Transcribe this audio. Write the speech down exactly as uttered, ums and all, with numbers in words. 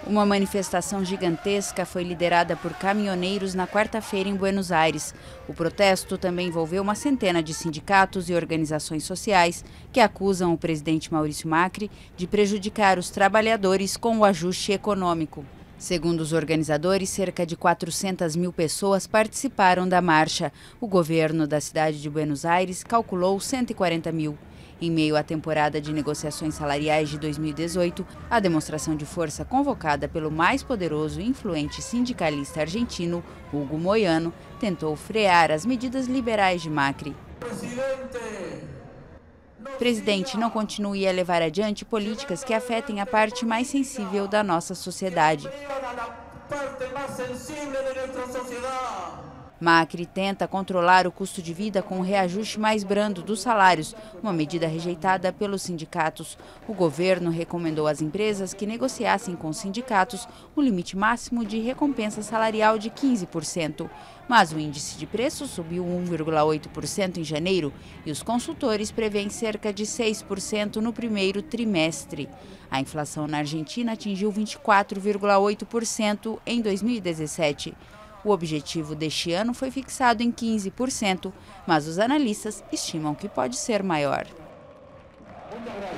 Uma manifestação gigantesca foi liderada por caminhoneiros na quarta-feira em Buenos Aires. O protesto também envolveu uma centena de sindicatos e organizações sociais que acusam o presidente Maurício Macri de prejudicar os trabalhadores com o ajuste econômico. Segundo os organizadores, cerca de quatrocentas mil pessoas participaram da marcha. O governo da cidade de Buenos Aires calculou cento e quarenta mil. Em meio à temporada de negociações salariais de dois mil e dezoito, a demonstração de força convocada pelo mais poderoso e influente sindicalista argentino, Hugo Moyano, tentou frear as medidas liberais de Macri. Presidente, não continue a levar adiante políticas que afetem a parte mais sensível da nossa sociedade. Macri tenta controlar o custo de vida com um reajuste mais brando dos salários, uma medida rejeitada pelos sindicatos. O governo recomendou às empresas que negociassem com os sindicatos um limite máximo de recompensa salarial de quinze por cento. Mas o índice de preços subiu um vírgula oito por cento em janeiro e os consultores prevêem cerca de seis por cento no primeiro trimestre. A inflação na Argentina atingiu vinte e quatro vírgula oito por cento em dois mil e dezessete. O objetivo deste ano foi fixado em quinze por cento, mas os analistas estimam que pode ser maior.